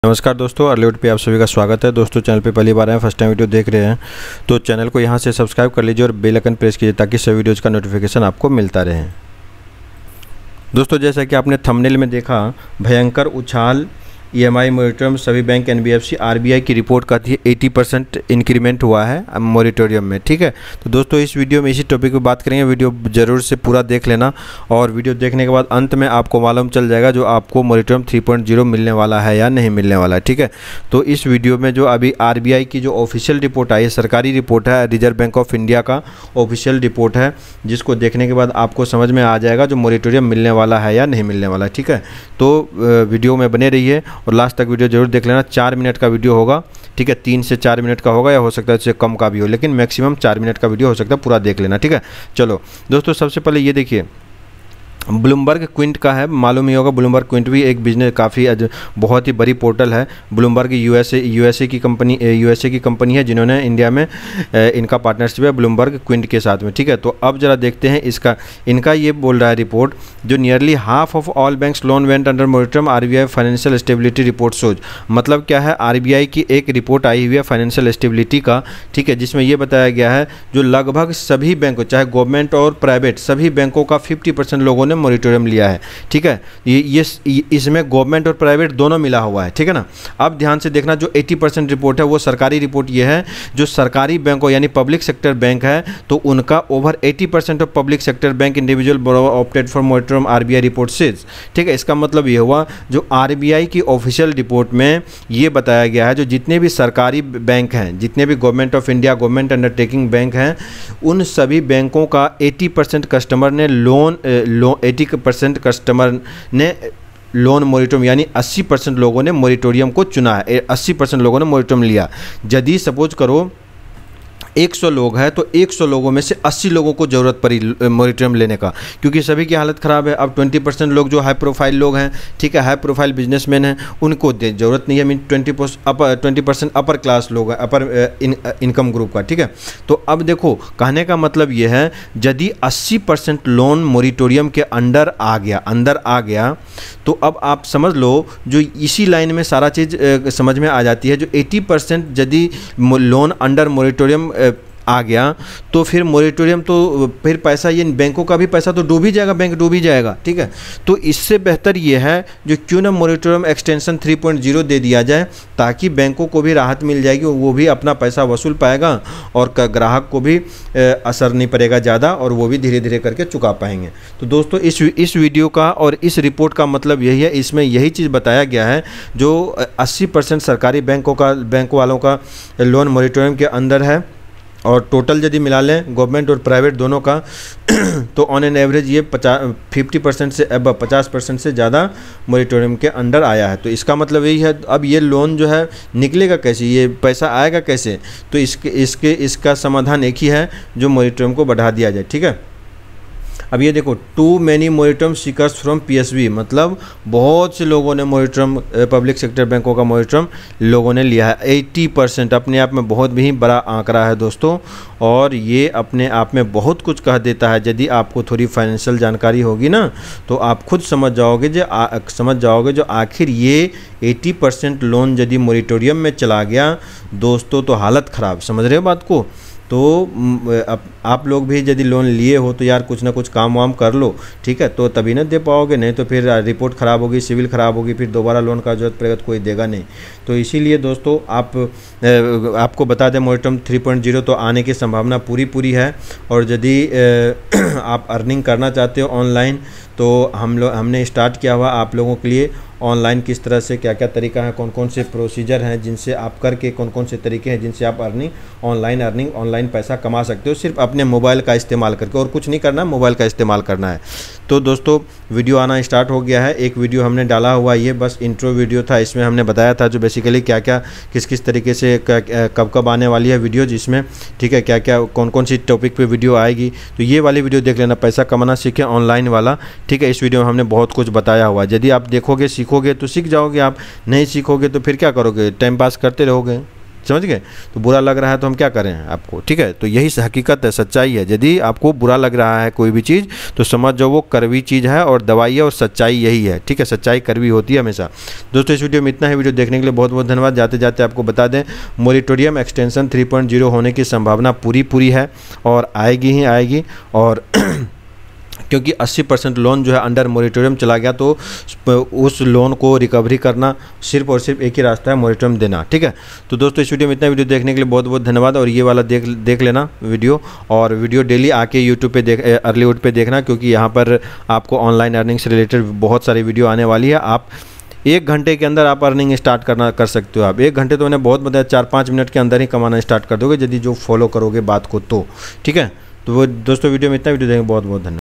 नमस्कार दोस्तों, अर्लीवुड पे आप सभी का स्वागत है। दोस्तों चैनल पे पहली बार आए, फर्स्ट टाइम वीडियो देख रहे हैं तो चैनल को यहां से सब्सक्राइब कर लीजिए और बेल आइकन प्रेस कीजिए ताकि सभी वीडियोज़ का नोटिफिकेशन आपको मिलता रहे। दोस्तों जैसा कि आपने थंबनेल में देखा, भयंकर उछाल EMI मोरेटोरियम सभी बैंक NBFC RBI की रिपोर्ट का थी 80% इंक्रीमेंट हुआ है मोरेटोरियम में। ठीक है, तो दोस्तों इस वीडियो में इसी टॉपिक पे बात करेंगे। वीडियो ज़रूर से पूरा देख लेना और वीडियो देखने के बाद अंत में आपको मालूम चल जाएगा जो आपको मोरेटोरियम 3.0 मिलने वाला है या नहीं मिलने वाला है। ठीक है, तो इस वीडियो में जो अभी RBI की जो ऑफिशियल रिपोर्ट आई है, सरकारी रिपोर्ट है, रिजर्व बैंक ऑफ इंडिया का ऑफिशियल रिपोर्ट है, जिसको देखने के बाद आपको समझ में आ जाएगा जो मोरेटोरियम मिलने वाला है या नहीं मिलने वाला है। ठीक है, तो वीडियो में बने रहिए और लास्ट तक वीडियो जरूर देख लेना। 4 मिनट का वीडियो होगा। ठीक है, 3 से 4 मिनट का होगा या हो सकता है इससे कम का भी हो, लेकिन मैक्सिमम 4 मिनट का वीडियो हो सकता है। पूरा देख लेना। ठीक है, चलो दोस्तों सबसे पहले ये देखिए, ब्लूमबर्ग क्विंट का है, मालूम ही होगा। ब्लूमबर्ग क्विंट भी एक बिजनेस काफ़ी बहुत ही बड़ी पोर्टल है। ब्लूमबर्ग यूएसए की कंपनी है जिन्होंने इंडिया में इनका पार्टनरशिप है ब्लूमबर्ग क्विंट के साथ में। ठीक है, तो अब जरा देखते हैं इनका ये बोल रहा है रिपोर्ट, जो nearly half of all banks loan went under moratorium RBI financial stability report shows. मतलब क्या है, RBI की एक रिपोर्ट आई हुई है फाइनेंशियल स्टेबिलिटी का। ठीक है, जिसमें ये बताया गया है जो लगभग सभी बैंकों, चाहे गवर्नमेंट और प्राइवेट, सभी बैंकों का 50% लोगों ने मोरेटोरियम लिया है। ठीक है, ये इसमें गवर्नमेंट और प्राइवेट दोनों मिला हुआ है। ठीक है ना, अब ध्यान से देखना, जो 80% रिपोर्ट है वो सरकारी रिपोर्ट ये है, जो सरकारी बैंकों यानी पब्लिक सेक्टर बैंक है तो उनका over 80% of public sector bank individual borrower opted for moratorium RBI report says. ठीक है, इसका मतलब ये हुआ जो RBI की ऑफिशियल रिपोर्ट में ये बताया गया है जो जितने भी सरकारी बैंक हैं, जितने भी government of India, government undertaking bank हैं, उन सभी बैंकों का 80% कस्टमर ने 80% कस्टमर ने लोन मोरेटोरियम यानी 80% लोगों ने मोरेटोरियम को चुना है। 80% लोगों ने मोरेटोरियम लिया। यदि सपोज करो 100 लोग हैं तो 100 लोगों में से 80 लोगों को ज़रूरत पड़ी मोरेटोरियम लेने का, क्योंकि सभी की हालत ख़राब है। अब 20% लोग जो हाई प्रोफाइल लोग हैं, ठीक है, हाई प्रोफाइल बिजनेसमैन हैं, उनको ज़रूरत नहीं है। मीन 20% अपर क्लास लोग हैं, अपर इनकम ग्रुप का। ठीक है, तो अब देखो, कहने का मतलब ये है यदि 80% लोन मोरेटोरियम के अंदर आ गया तो अब आप समझ लो जो इसी लाइन में सारा चीज़ समझ में आ जाती है। जो 80% यदि लोन अंडर मोरेटोरियम आ गया तो फिर मोरेटोरियम तो फिर पैसा, ये बैंकों का भी पैसा तो डूब ही जाएगा, बैंक डूब ही जाएगा। ठीक है, तो इससे बेहतर ये है जो क्यों ना मोरेटोरियम एक्सटेंशन 3.0 दे दिया जाए, ताकि बैंकों को भी राहत मिल जाएगी, वो भी अपना पैसा वसूल पाएगा और ग्राहक को भी असर नहीं पड़ेगा ज़्यादा और वो भी धीरे धीरे करके चुका पाएंगे। तो दोस्तों इस वीडियो का और इस रिपोर्ट का मतलब यही है, इसमें यही चीज़ बताया गया है जो 80% सरकारी बैंक वालों का लोन मोरेटोरियम के अंदर है और टोटल यदि मिला लें गवर्नमेंट और प्राइवेट दोनों का तो ऑन एन एवरेज ये 50% से अब 50% से ज़्यादा मोरेटोरियम के अंडर आया है। तो इसका मतलब यही है, अब ये लोन जो है निकलेगा कैसे, ये पैसा आएगा कैसे, तो इसका समाधान एक ही है, जो मोरेटोरियम को बढ़ा दिया जाए। ठीक है, अब ये देखो, too many moratorium seekers from PSB, मतलब बहुत से लोगों ने मोरेटोरियम, पब्लिक सेक्टर बैंकों का मोरेटोरियम लोगों ने लिया है। 80% अपने आप में बहुत भी बड़ा आंकड़ा है दोस्तों, और ये अपने आप में बहुत कुछ कह देता है। यदि आपको थोड़ी फाइनेंशियल जानकारी होगी ना तो आप खुद समझ जाओगे जो आखिर ये 80% लोन यदि मोरेटोरियम में चला गया दोस्तों तो हालत ख़राब। समझ रहे हो बात को? तो आप लोग भी यदि लोन लिए हो तो यार कुछ ना कुछ काम वाम कर लो। ठीक है, तो तभी ना दे पाओगे, नहीं तो फिर रिपोर्ट ख़राब होगी, सिविल ख़राब होगी, फिर दोबारा लोन का जरूरत पड़ेगा तो कोई देगा नहीं। तो इसीलिए दोस्तों आपको बता दें, मोरेटोरियम 3.0 तो आने की संभावना पूरी है। और यदि आप अर्निंग करना चाहते हो ऑनलाइन तो हमने स्टार्ट किया हुआ आप लोगों के लिए ऑनलाइन, किस तरह से क्या क्या तरीका है, कौन कौन से प्रोसीजर हैं जिनसे आप करके, कौन कौन से तरीके हैं जिनसे आप ऑनलाइन पैसा कमा सकते हो, सिर्फ अपने मोबाइल का इस्तेमाल करके। और कुछ नहीं करना, मोबाइल का इस्तेमाल करना है। तो दोस्तों वीडियो आना स्टार्ट हो गया है। एक वीडियो हमने डाला हुआ, ये बस इंट्रो वीडियो था, इसमें हमने बताया था जो बेसिकली क्या क्या किस तरीके से कब आने वाली है वीडियो जिसमें, ठीक है, क्या क्या कौन सी टॉपिक पे वीडियो आएगी। तो ये वाली वीडियो देख लेना, पैसा कमाना सीखें ऑनलाइन वाला। ठीक है, इस वीडियो में हमने बहुत कुछ बताया हुआ। यदि आप देखोगे सीखोगे तो सीख जाओगे, आप नहीं सीखोगे तो फिर क्या करोगे, टाइम पास करते रहोगे। समझ गए। तो बुरा लग रहा है तो हम क्या करें आपको, ठीक है। तो यही हकीकत है, सच्चाई है। यदि आपको बुरा लग रहा है कोई भी चीज़ तो समझ जाओ वो कड़वी चीज़ है और दवाई है, और सच्चाई यही है, ठीक है। सच्चाई कड़वी होती है हमेशा। दोस्तों इस वीडियो में इतना है। वीडियो देखने के लिए बहुत बहुत धन्यवाद। जाते जाते आपको बता दें, मोरेटोरियम एक्सटेंशन 3.0 होने की संभावना पूरी है और आएगी ही आएगी। और क्योंकि 80% लोन जो है अंडर मोरेटोरियम चला गया, तो उस लोन को रिकवरी करना सिर्फ और सिर्फ एक ही रास्ता है, मोरेटोरियम देना, ठीक है। तो दोस्तों इस वीडियो में इतना। वीडियो देखने के लिए बहुत बहुत धन्यवाद। और ये वाला देख लेना वीडियो, और वीडियो डेली आके यूट्यूब पे अर्लीवुड पे देखना, क्योंकि यहाँ पर आपको ऑनलाइन अर्निंग से रिलेटेड बहुत सारी वीडियो आने वाली है। आप 1 घंटे के अंदर आप अर्निंग स्टार्ट कर सकते हो। आप 1 घंटे तो मैंने बहुत बताया, 4-5 मिनट के अंदर ही कमाना स्टार्ट कर दोगे यदि जो फॉलो करोगे बात को, तो ठीक है। तो वो दोस्तों वीडियो में इतना। वीडियो देखेंगे, बहुत बहुत धन्यवाद।